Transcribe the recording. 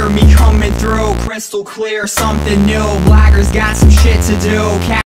me coming through, crystal clear, something new. Blaggers got some shit to do.